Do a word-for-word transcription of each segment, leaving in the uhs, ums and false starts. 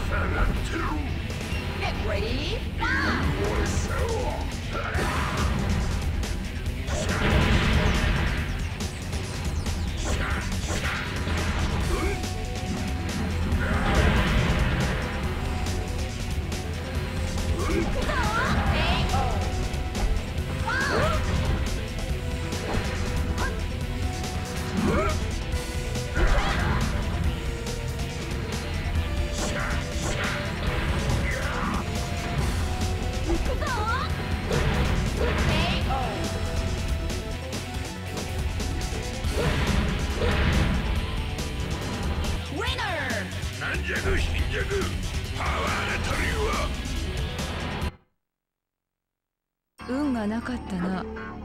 運がなかったな。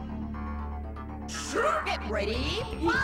Get ready, fight!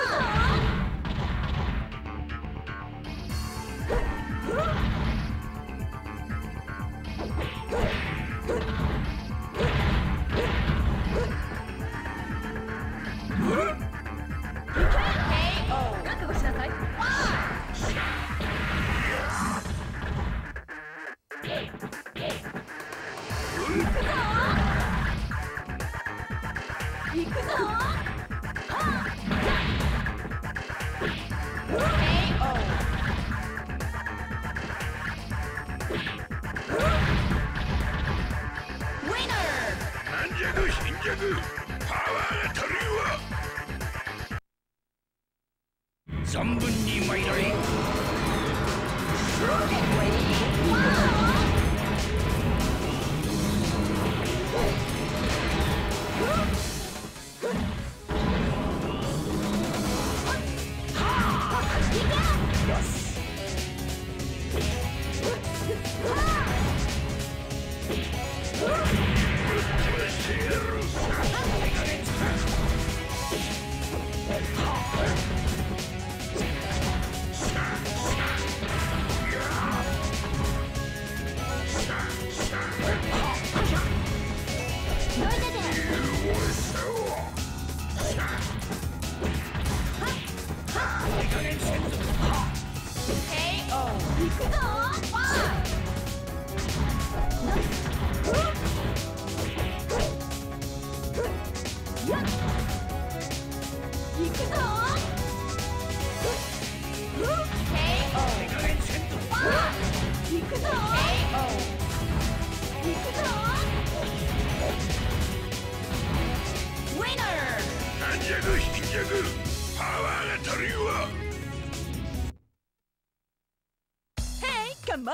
Come on!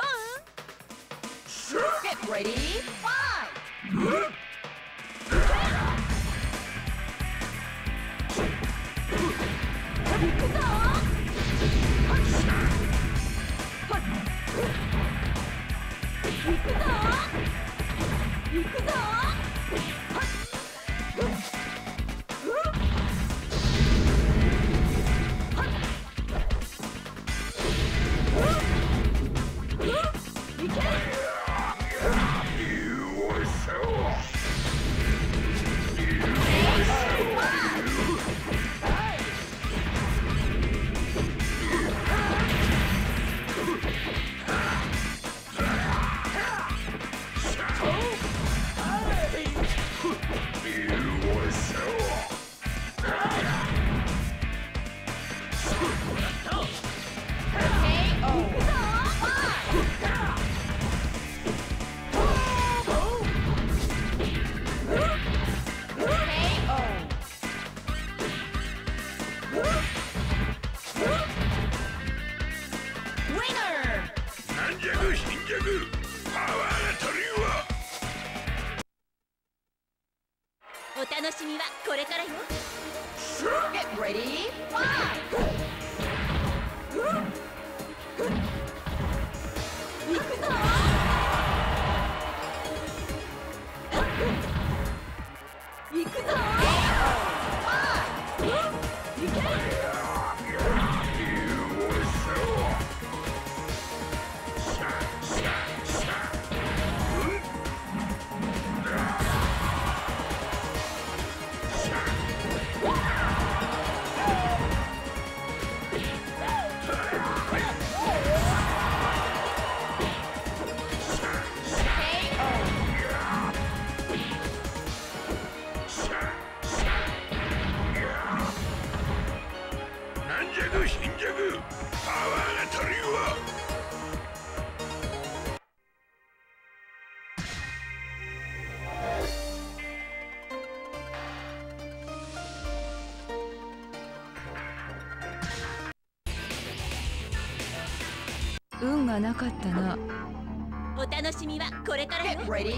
Get ready, fight! お楽しみはこれからよ。Get ready, fight! 行くぞ！行くぞ！行け！ の貧弱パワーが足りんわ。 運がなかったな。 お楽しみはこれからよ。Ready?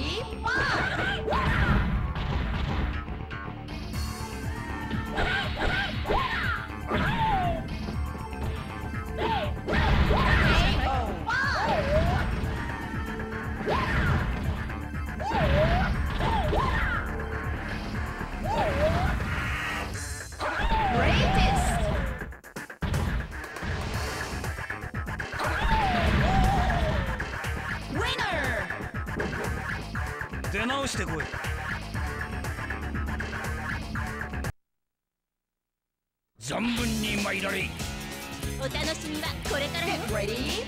Winner! 出直してこい。 存分に参られ。 お楽しみはこれからよ。Ready?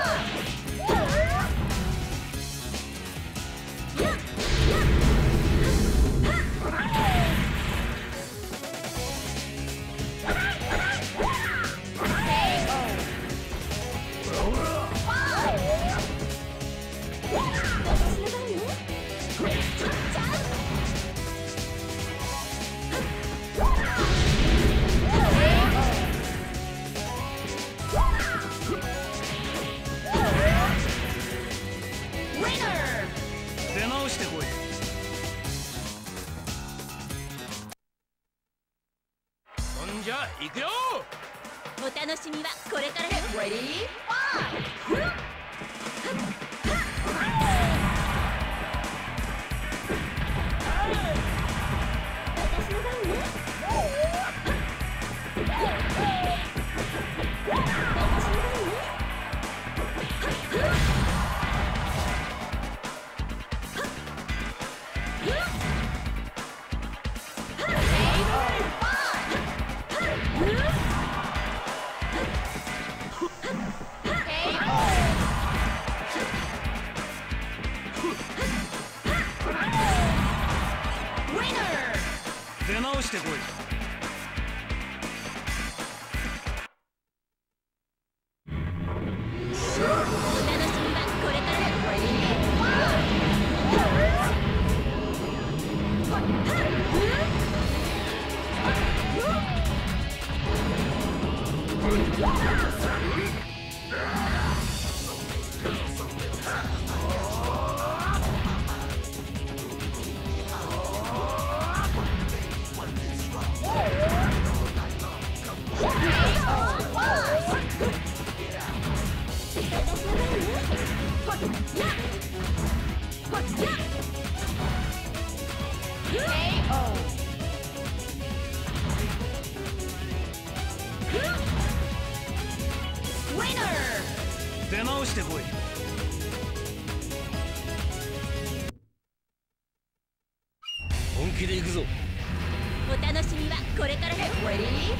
Winner! 出直してこい。 ほんじゃ行くよ。 お楽しみはこれからよ。Ready? Winner! 出直してこい。 お楽しみはこれからよ。Winner! 出直してこい。 本気で行くぞ。 お楽しみはこれからよ。Ready?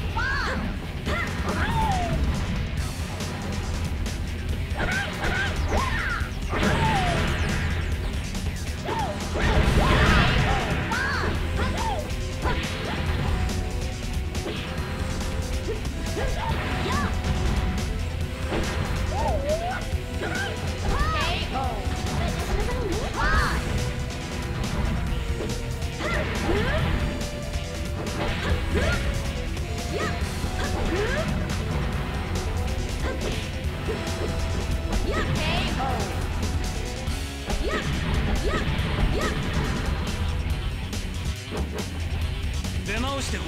出直してこい。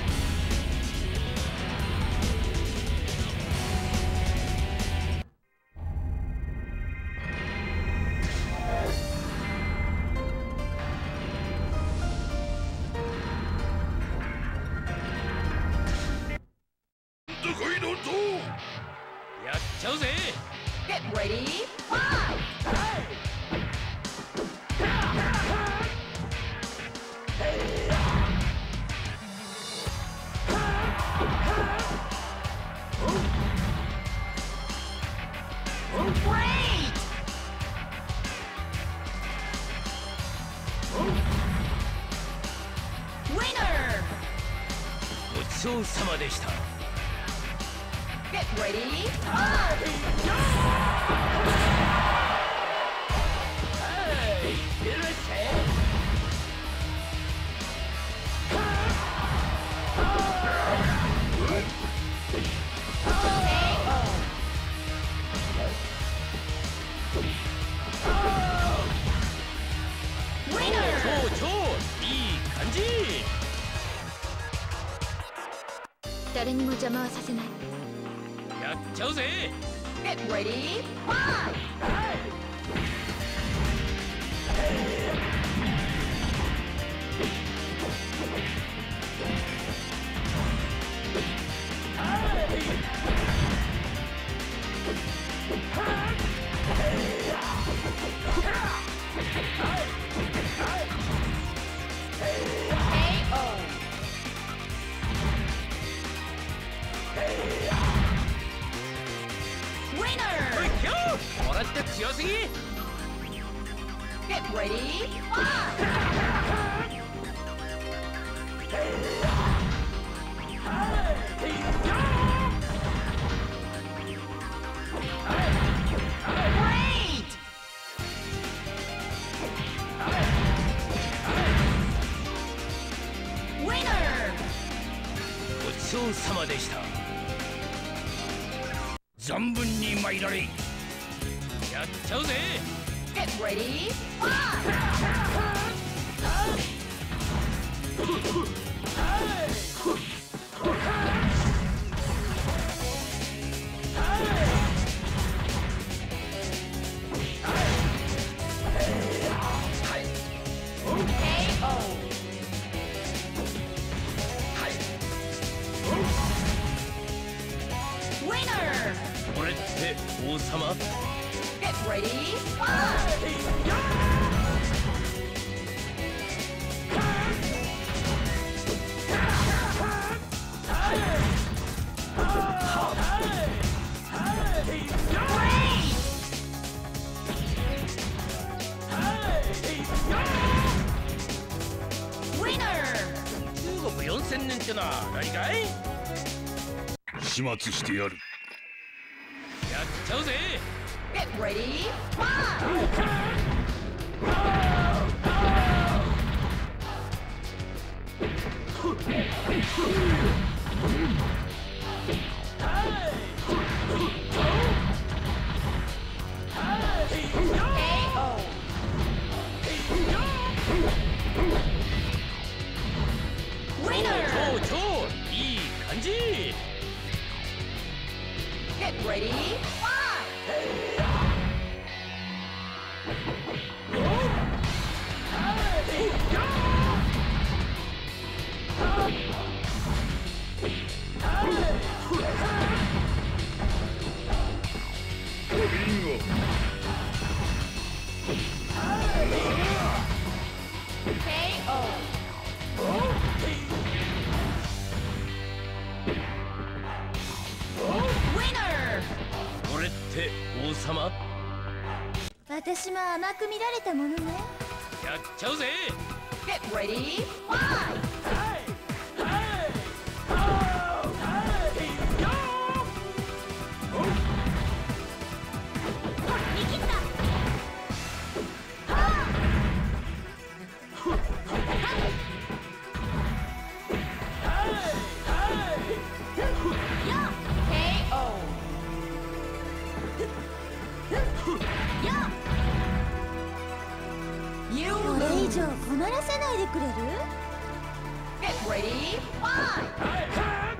どこいどんぞ。やっちゃうぜ。 Get ready? Great! ごちそうさまでした。 Get ready, fight! Hey, irritate. Winner! 超超いい感じ。 誰にも邪魔はさせない。 やっちゃうぜ。 Get ready, fight! Winner! ひょもらって強すぎ。 Get ready, fight! Great! Winner! ごちそうさまでした。存分に参られ。やっちゃうぜ。 Get ready, fight! Winner! これって王様。 Get ready, fight! Great! Winner! 中国よんせんねんってのは何かい。 始末してやる。 やっちゃうぜ。 Get ready, fight! Winner! 超超いい感じ。 Get ready, fight! K O. Winner! これって王様。 私も甘く見られたものね。 やっちゃうぜ。 Get ready, fight! K O. これ以上困らせないでくれる？ Get ready, fight!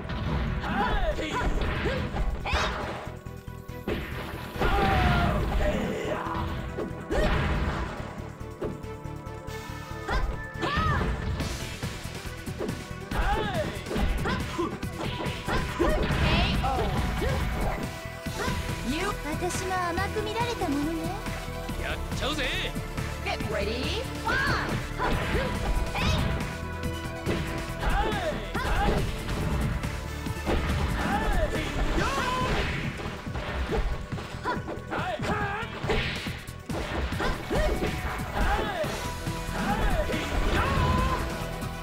K O. 私も甘く見られたものね。 やっちゃうぜ。 Get ready, fight!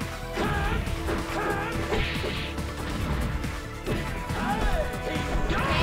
K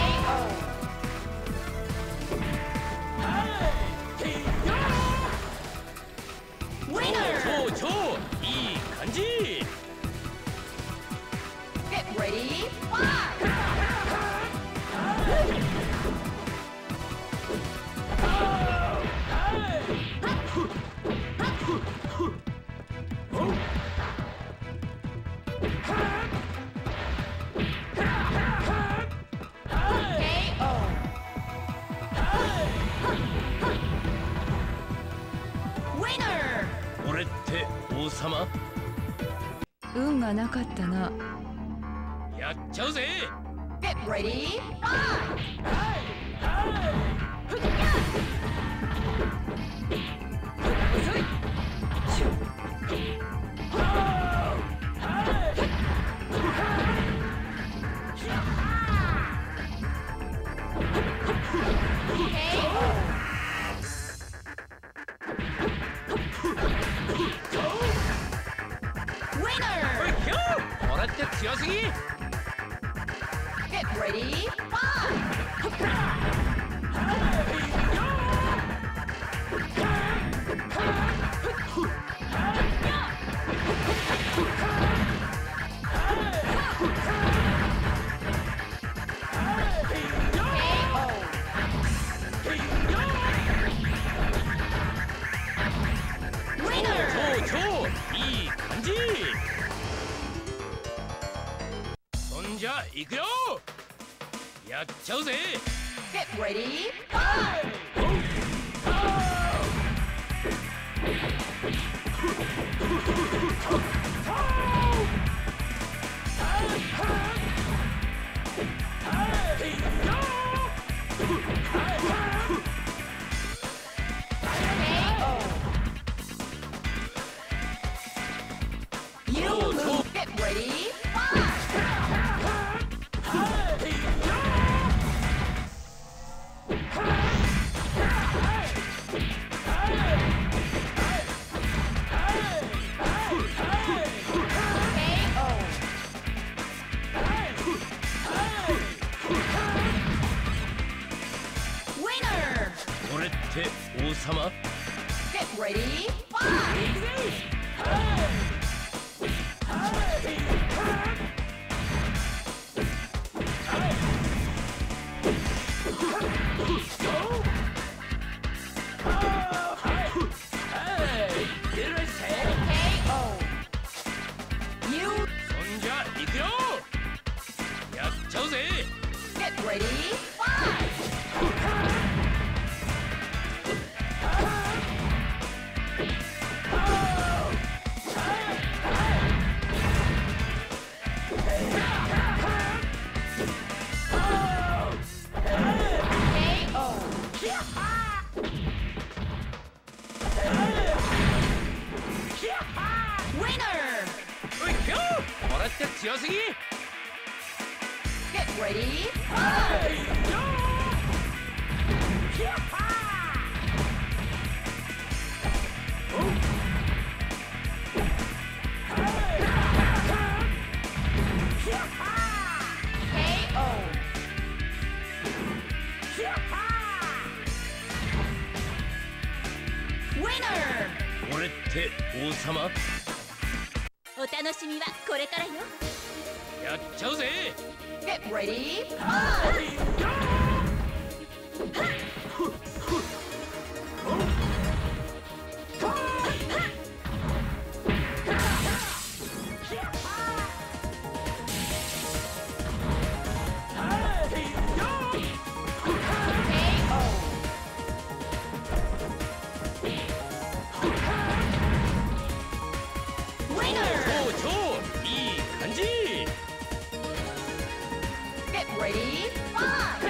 様。 運がなかったな。 やっちゃうぜ。 Get ready, fight! Winner! これって強すぎ。 Get ready, fight! Winner! 超超いい感じ。そんじゃ行くよ。やっちゃうぜ。 Get ready, fight! You lose. Get ready, fight! Winner! これって王様。 Get ready, fight! You そんじゃ行くよ。やっちゃうぜ。 get ready, fight! Winner! おいきょこれって強すぎ。 Get ready, fight! K O. Winner! これって王様。 お楽しみはこれからよ。 やっちゃうぜ。 Get ready, fight! Winner! 超超いい感じ。 Get ready, fight!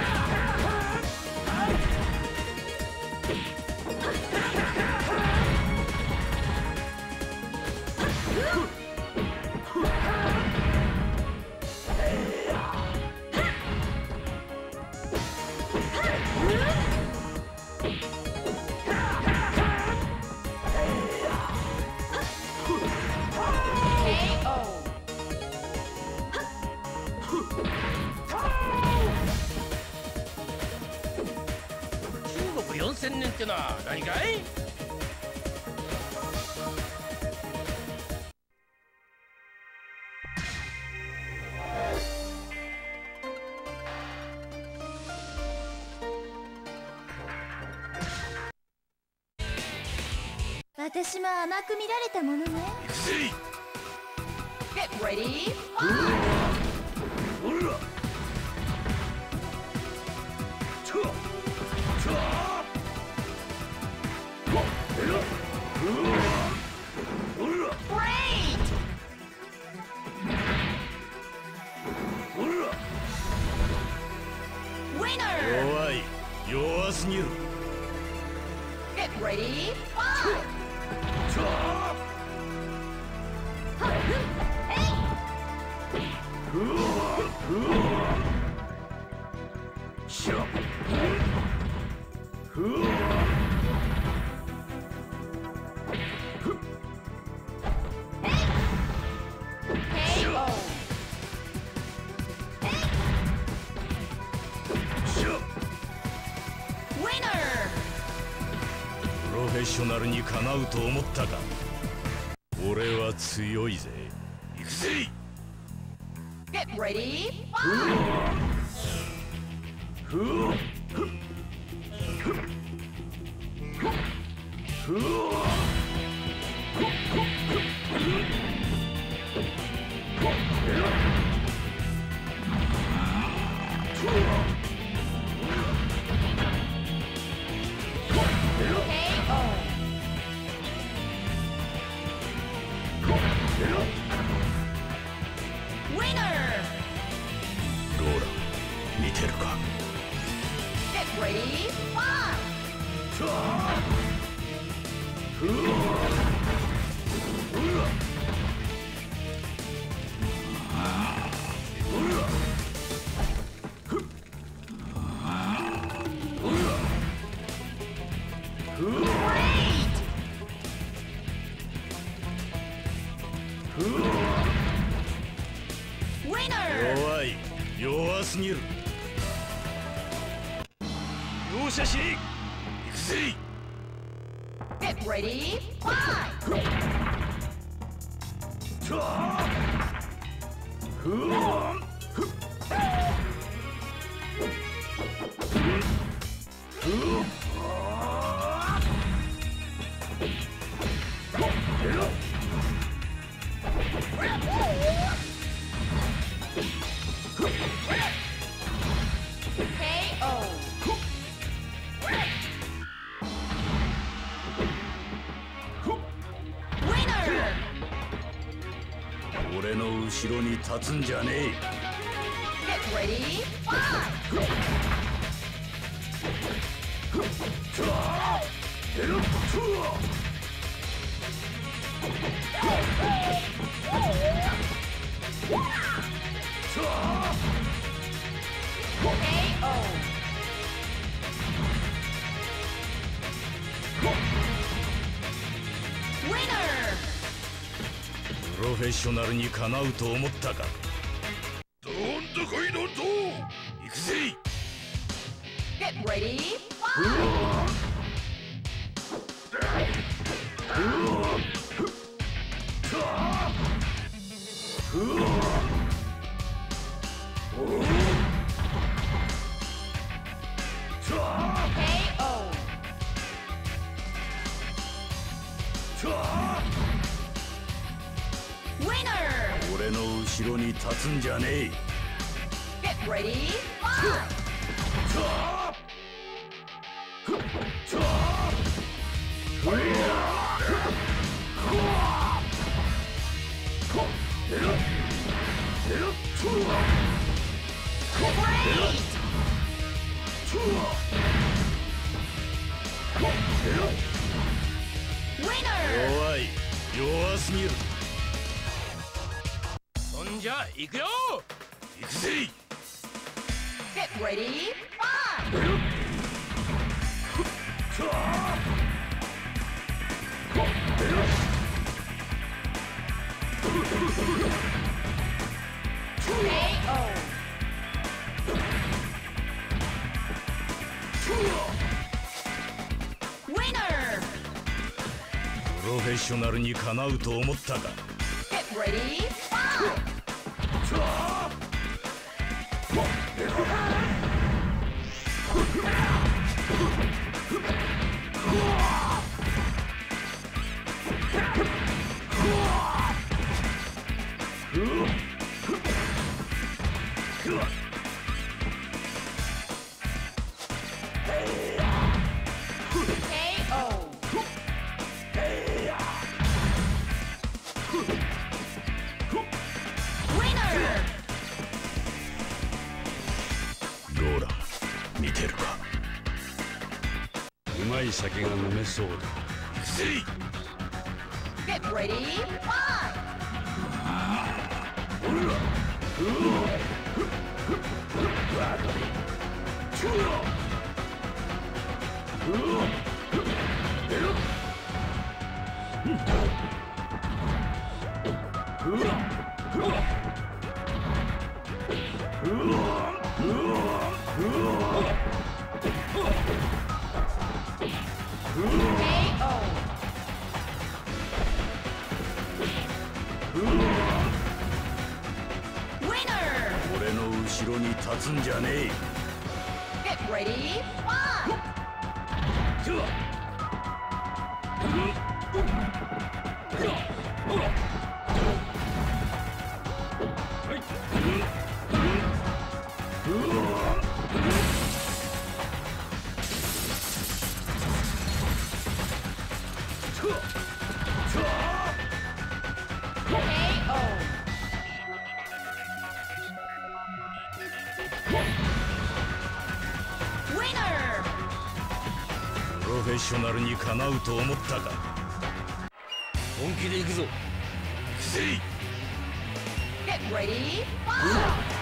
K O. 中国よんせんねんってのは何かい。 私も甘く見られたものね。 行くぜ。 Get ready, fight! ほら。ちょちょほらほら。 弱い。弱すぎる。 Get ready, fight! プロフェッショナルにかなうと思ったか。俺は強いぜ。行くぜ。 Get ready, fight! ローラ、見てるか。 Get ready, fight! 弱い。弱すぎる。容赦しねえ。行くぜ。 Get ready, fight! 俺の後ろに立つんじゃねえ。 Get ready, fight! プロフェッショナルにかなうと思ったか。 どんとこいどんと。 行くぜ。 Get ready, fight! 俺の後ろに立つんじゃねえ。 Get ready, fight! 弱い。弱すぎる。 そんじゃ行くよ。 行くぜ。 Get ready, fight! プロフェッショナルにかなうと思ったか。 Get ready, fight! ローラ、 い酒が飲めそうだ。 せい Get ready, fight! 俺の後ろに立つんじゃねえ。 Get ready, fight! プロフェッショナルにかなうと思ったか。 本気で行くぞ。 せい Get ready, fight!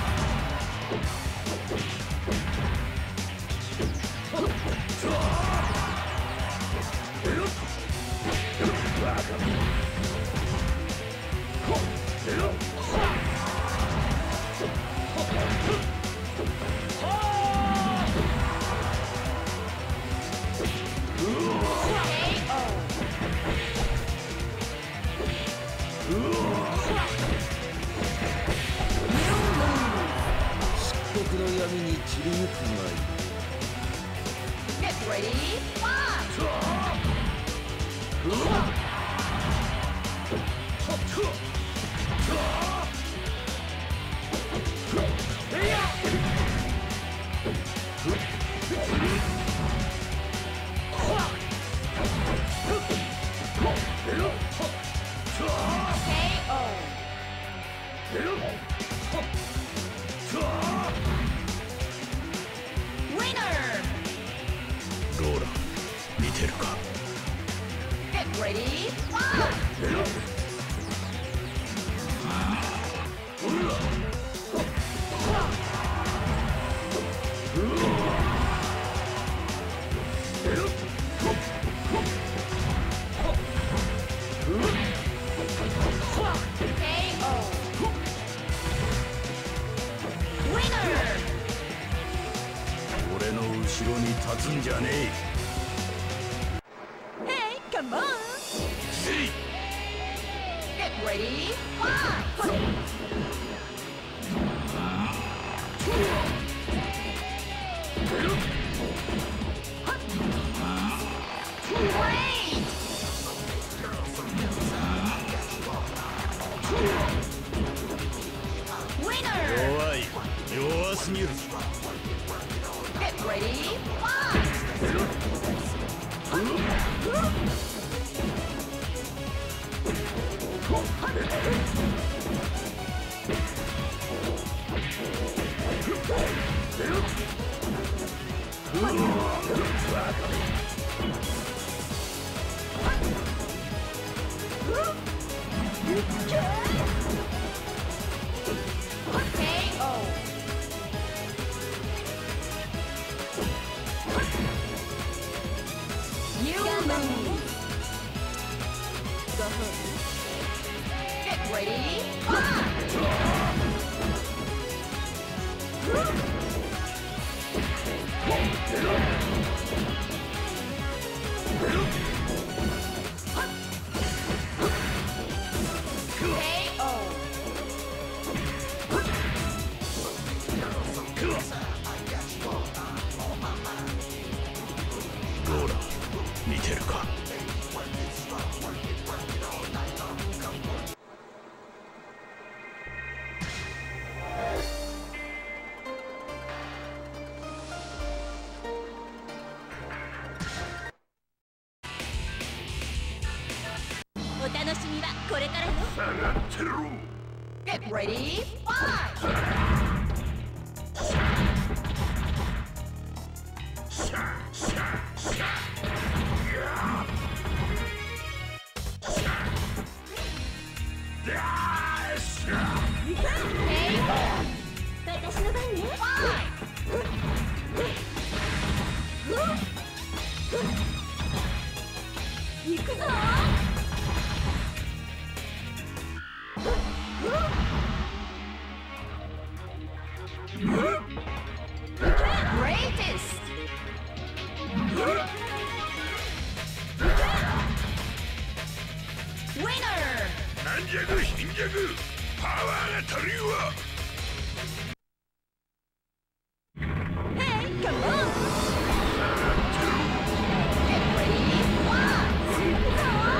漆黒の闇に散りゆくがいい。 Get ready, fight! ローラ、見てるか。 Get ready, fight! 俺の後ろに立つんじゃねえ。 Hey, come on! せい Get ready, fight! Great! 弱い、弱すぎる。 Get ready, fight! ローラ、見てるか。 お楽しみはこれからよ。 下がってろ。 Get ready, fight! シャシャシャ行くぞ。 Greatest! 軟弱貧弱パワーが足りんわ。 Hey, come on! Get ready, one!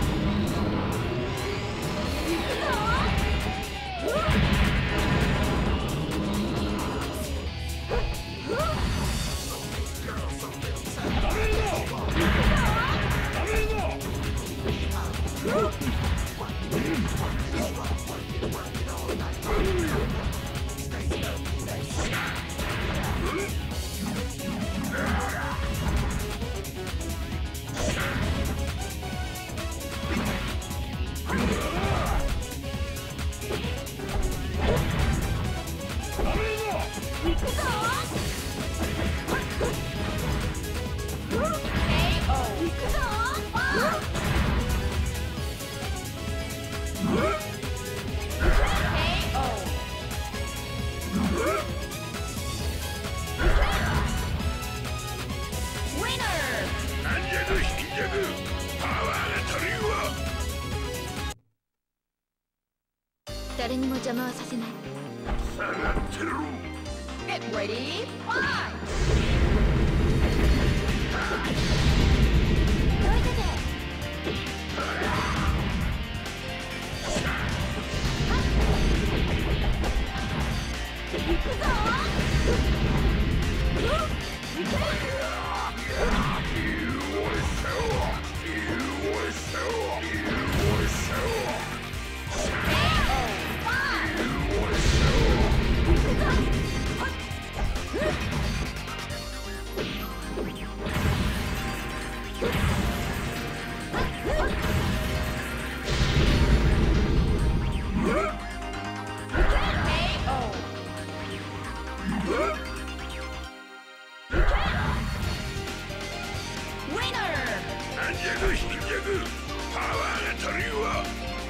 誰にも邪魔はさせない。 下がってろ。 Get ready, fight! どいてて。行くぞ。行け。 軟弱貧弱パワーが足りんわ。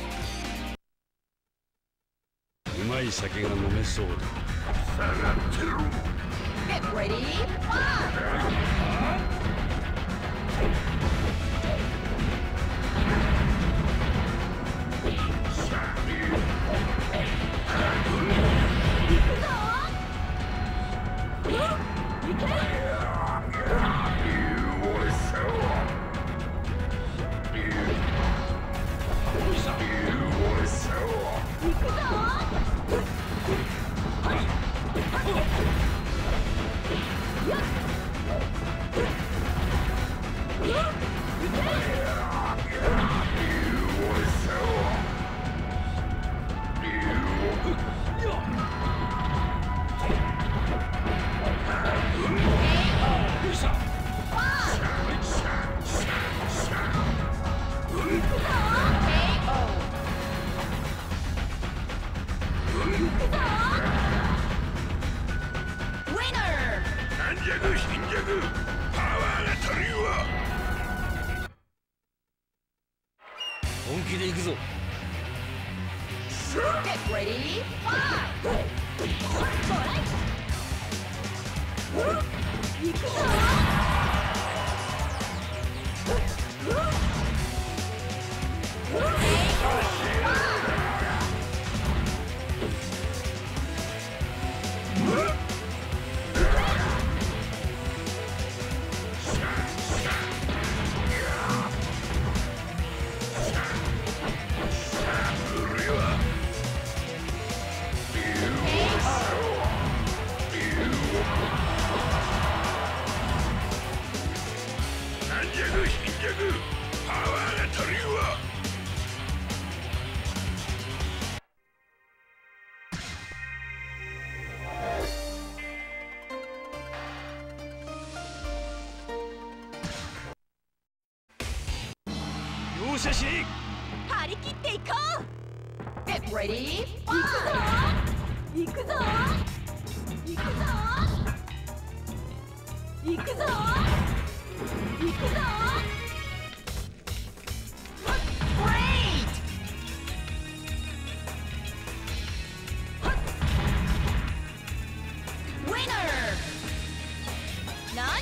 うまい酒が飲めそうだ。 下がってろ。 Get ready, fight! 軟弱貧弱パワーが足りんわ。 本気で行くぞ。 Get ready, fight! 行くぞ。 軟弱貧弱パワーが足りんわ。 容赦し張り切っていこう。 Get ready, 行くぞ。 fight! 行くぞ。行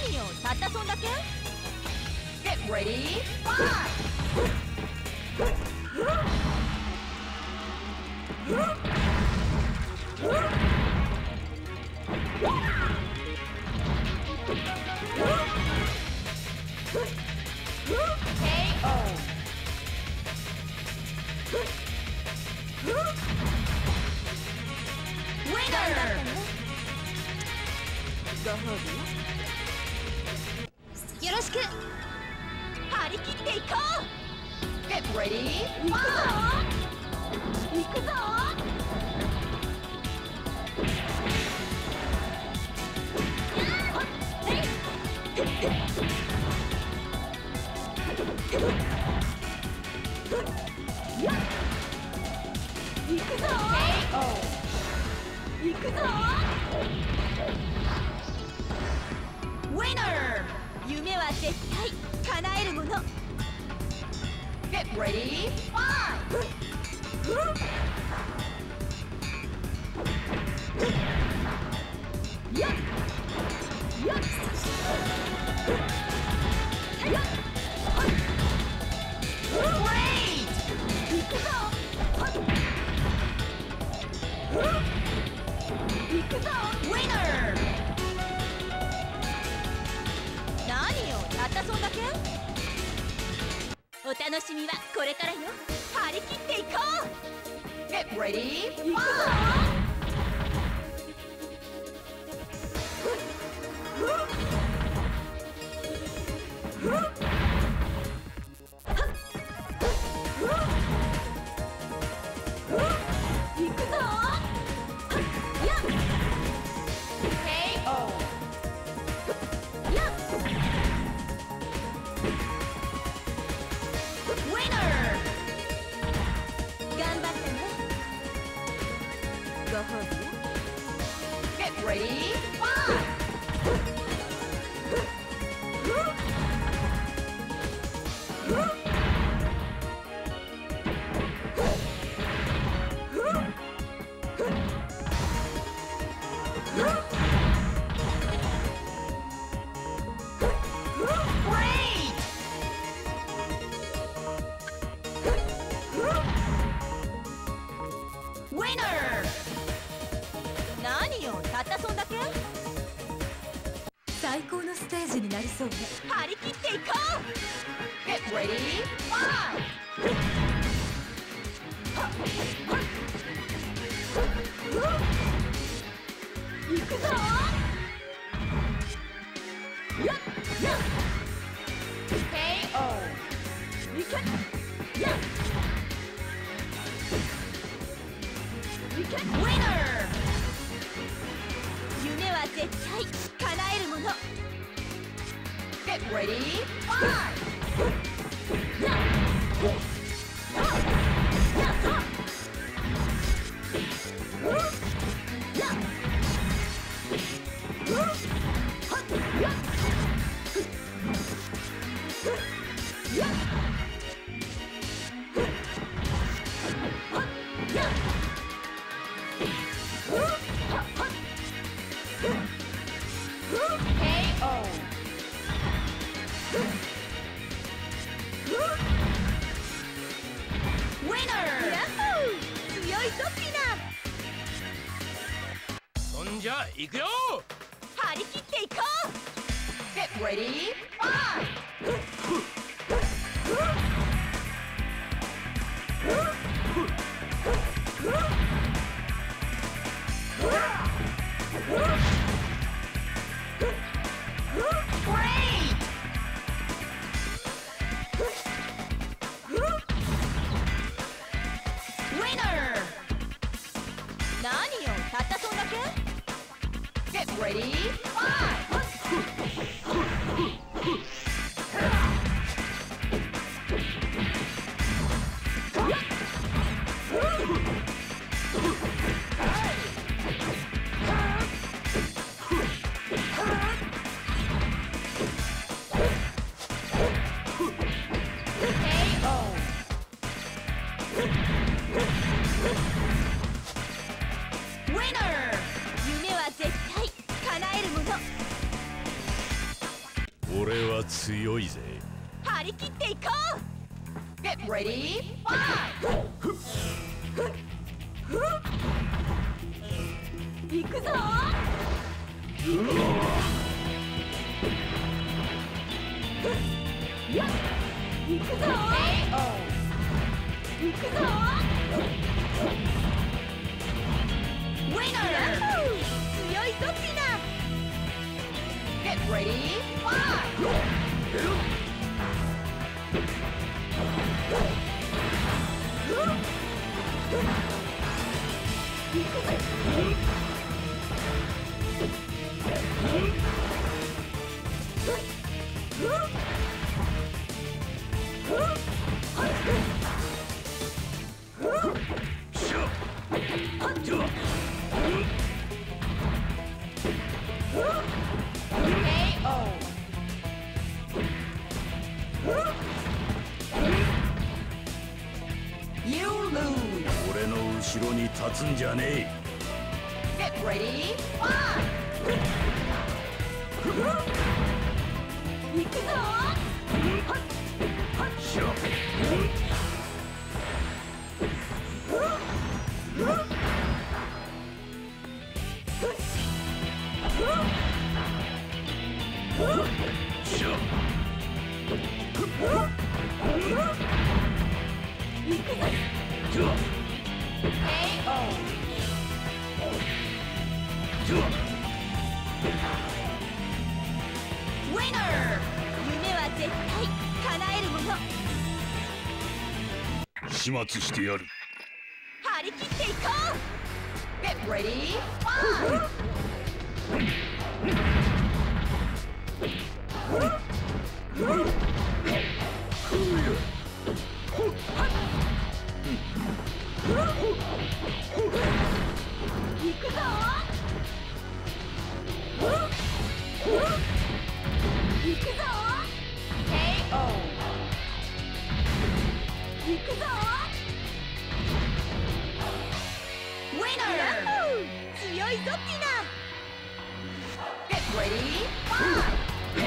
何よ、たったそんだけ。 Get ready, fight! Winner! ご褒美よろしく。張り切っていこう。 Get ready, 行くぞ fight! 行くぞ。行くぞケーオー! 行くぞ。 Winner! 夢は絶対叶えるもの。 Get ready, fight! Yeah! Yeah! Great! 行くぞ。行くぞ。 Winner! 何よ、たったそんだけ。お楽しみはこれからよ。張り切っていこう。 Get ready, 行くぞ。 fight! 行くぞ。やっケーオー! やっ Winner! 頑張ってね。ご褒美よ。 Get ready, fight! Great! Winner! 何よ、たったそんだけ。最高のステージになりそうね。張り切っていこ Get ready, fight! う。行くぞ。やっやっケーオー! 行け。やっ行け。 Winner! 夢は絶対叶えるもの。 Get ready, fight! やっやっやっやっじゃあ行くよ。 張り切っていこう。 Get ready, fight! Great! Winner! 何よ、たったそんだけ。 Get ready, fight! Winner! 夢は絶対叶えるもの。 俺は強いぜ。 張り切っていこう。 Get ready, fight! 行くぞ。やっ行くぞ。 ケーオー行くぞ。 Winner! 強いぞティナ。 Get ready, fight! 俺の後ろに立つんじゃねえ。 Get ready, fight! 行くぞ。 Winner! 夢は絶対叶えるもの。 始末してやる。 張り切っていこう。 Get ready, fight! 行くぞ。行くぞ。 ケーオー行くぞ。 Winner! 強いぞティナ。 Get ready, fight!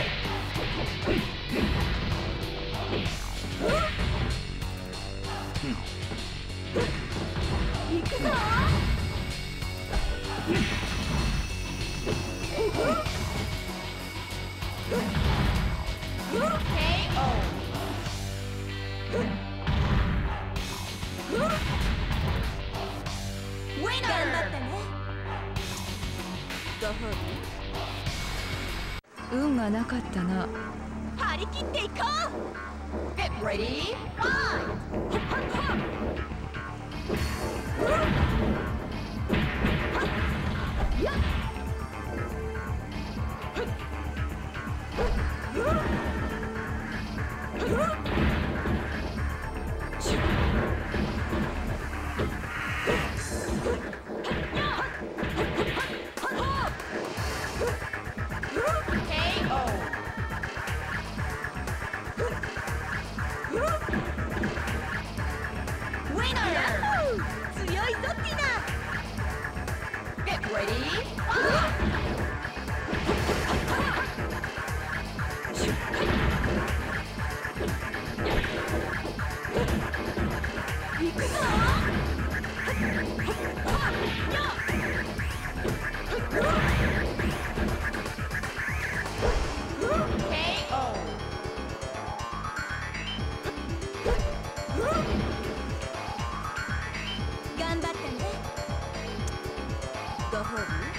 行くぞ。 ケーオー頑張った Winner! ね。ご褒美。 運がなかったな。 張り切っていこう。 Get ready, fight! 強いぞティナ。 Get ready, fight! 行くぞ。 ケーオー頑張ったね。ご褒美。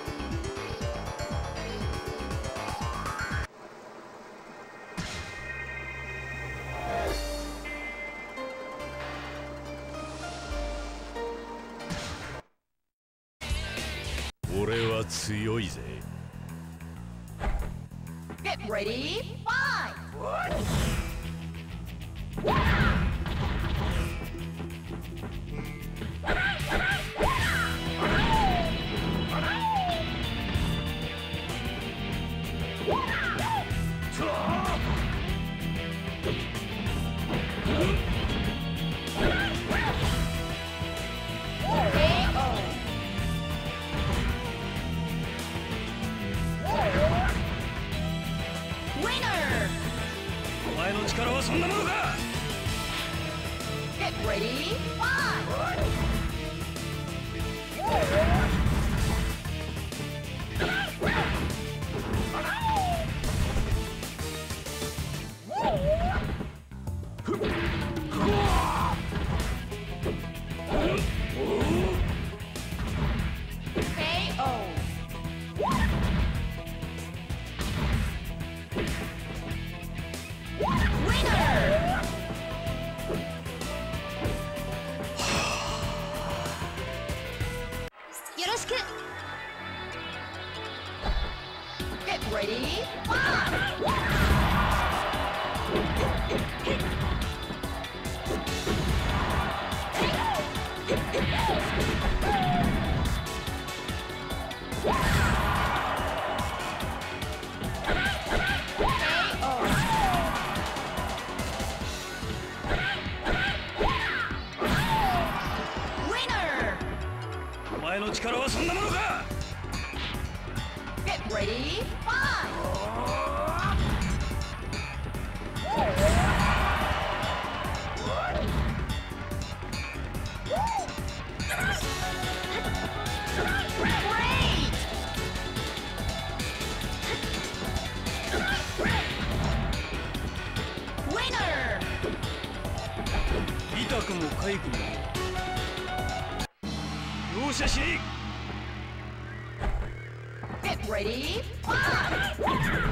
俺は強いぜ。 Get ready, fight! ウィナー。 力はそんなものか。 Get ready, fight! K O. Winner! よろしく。 Get ready, fight! Winner! お前の力はそんなものか。 Get ready, fight! Great! Winner! 痛くも痒くも容赦しね Get ready, fight!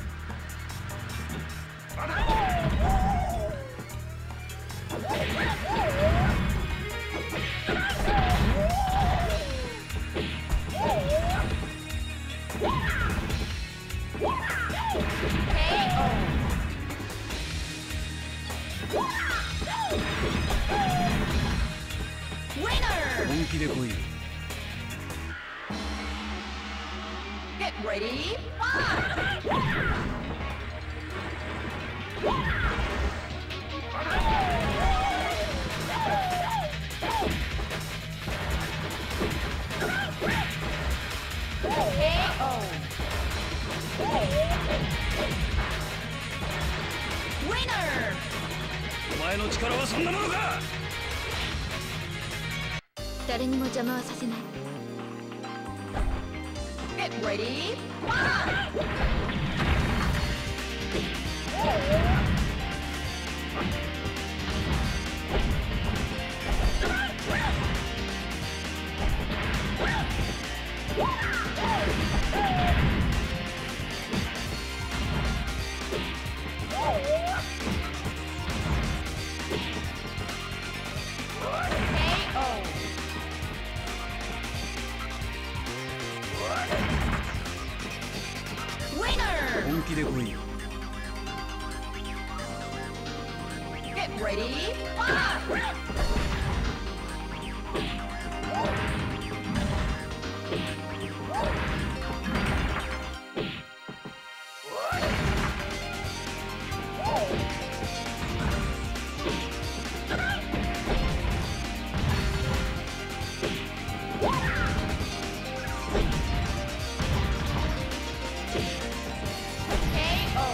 Winner! 本気で来い。 Get ready, fight! K O. Winner! お前の力はそんなものか。 誰にも邪魔はさせない。 Get ready, fight! K O. Winner! 本気で来い。 Get ready, fight! K O.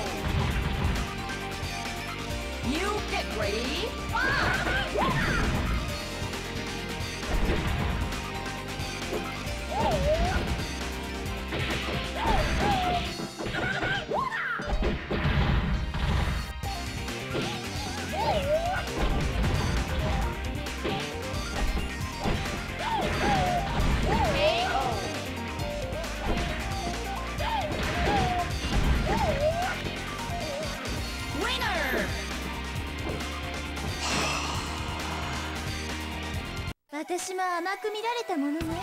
You get ready, fight! K O. Winner! 私も甘く見られたものね。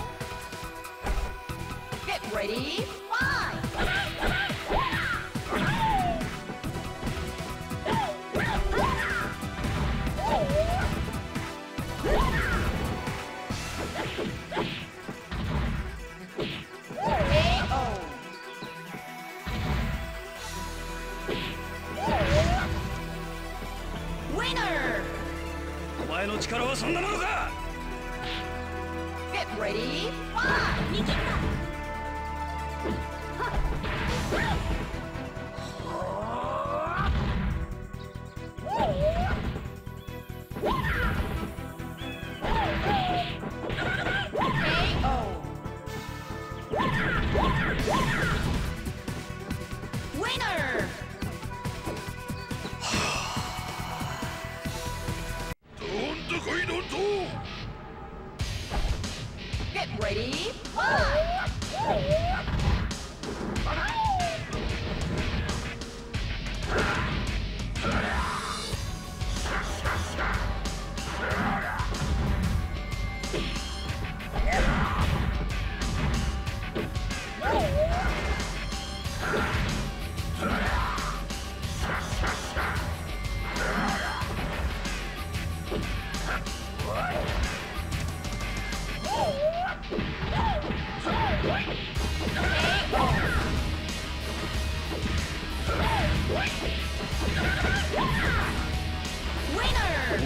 Get ready, fight! K O. Winner! お前の力はそんなものか。 Get ready, fight! 見切った。 K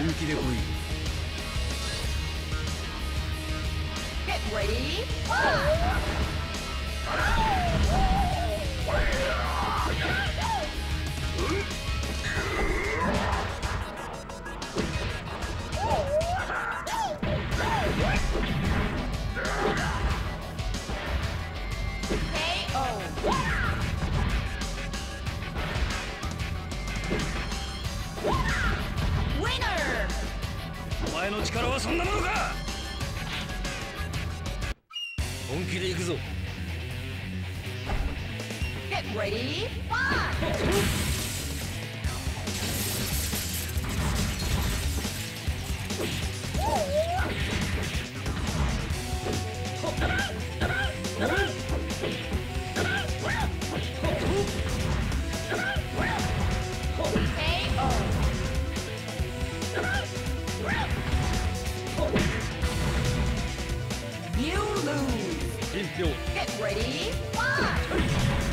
本気で来い。 Get ready, fight! K O. Winner! お前の力はそんなものか。 本気で行くぞ。 Get ready, fight! K O. You lose. 一票。 Get ready, fight!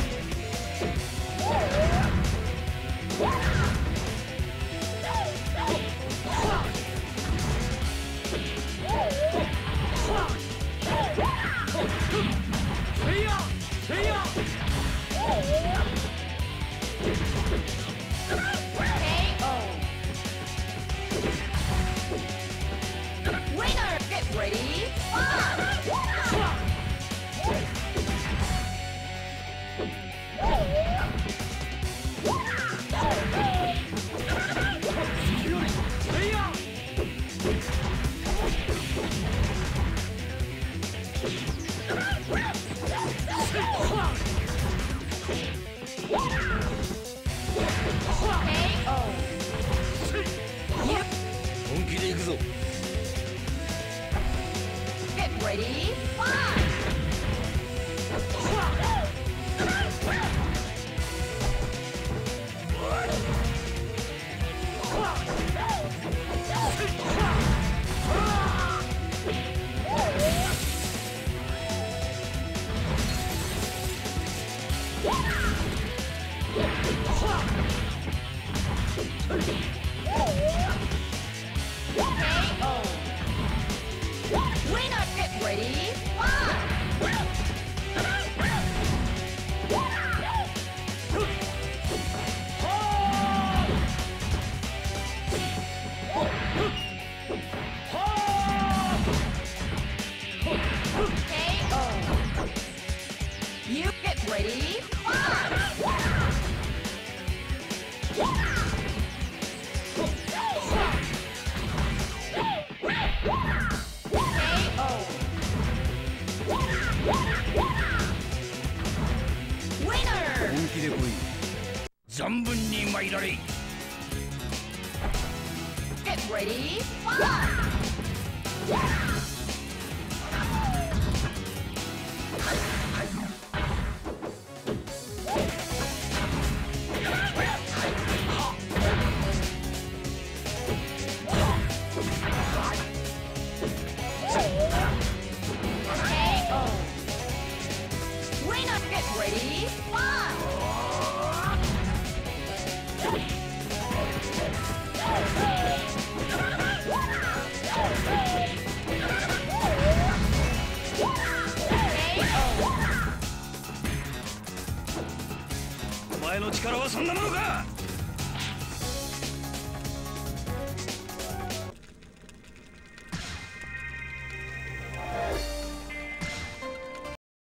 K O. Winner! Get ready, fight! K O. 本気で行くぞ。 Get ready, fight! K O. Winner, get ready, fight! K O. You get ready, fight! K O. Winner! 本気で来い。 存分に参られ。 Get ready, fight! K O. Winner, get ready, fight! K O. お前の力はそんなものか。